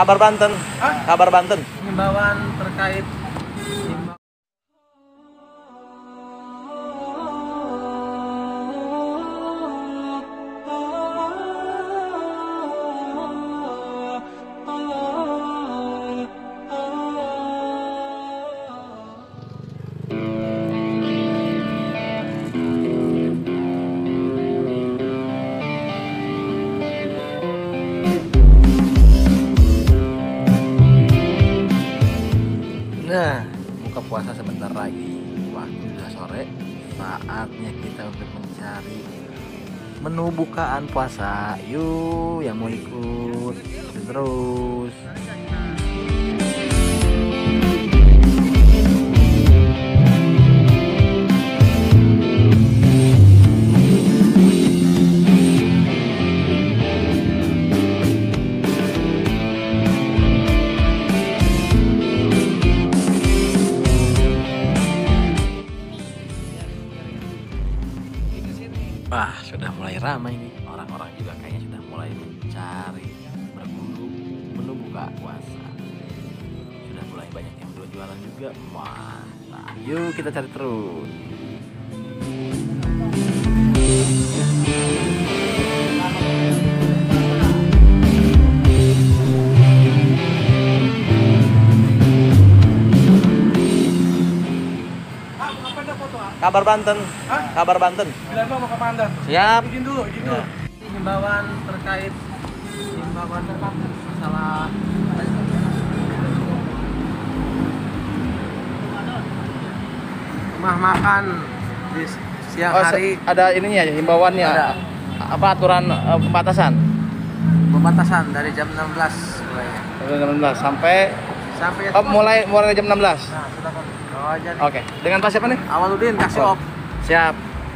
Kabar Banten. Kabar Banten. Himbauan terkait Nah, buka puasa sebentar lagi. Waktu sudah sore, saatnya kita untuk mencari menu bukaan puasa. Yuk, yang mau ikut terus. Wah, sudah mulai ramai nih. Orang-orang juga kayaknya sudah mulai mencari berburu menu buka puasa. Sudah mulai banyak yang jualan juga. Mantap. Yuk kita cari terus. Kabar Banten. Kabar Banten. bilang mau ke Pandan. Siap. Izin dulu. Himbauan terkait masalah rumah makan di siang hari. Ada ininya ya, himbauannya. Ada. Apa aturan pembatasan? Pembatasan dari jam 16 mulainya. Dari jam 16 sampai mulai jam 16. Nah, sudah kan. Bawa aja nih. Oke. Dengan Pak siapa nih? Awaludin kasih op. Siap.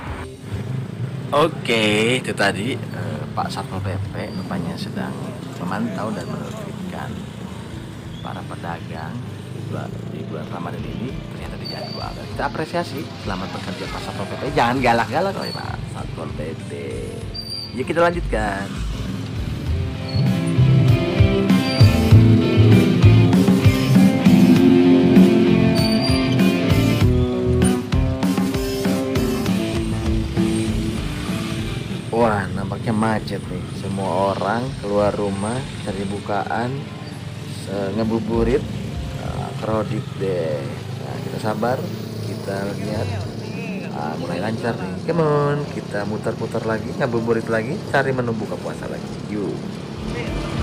Oke, itu tadi Pak Satpol PP rupanya sedang memantau dan menertibkan para pedagang di bulan Ramadan ini ternyata dijadwal. Kita apresiasi, selamat bekerja Pak Satpol PP. Jangan galak-galak oleh Pak Satpol PP. Yuk kita lanjutkan. Wah, nampaknya macet nih. Semua orang keluar rumah cari bukaan, ngebuburit, kredit deh. Nah, kita sabar, kita lihat. Mulai lancar nih. Come on, kita muter-puter lagi, ngabuburit lagi, cari menu buka puasa lagi. Yuk.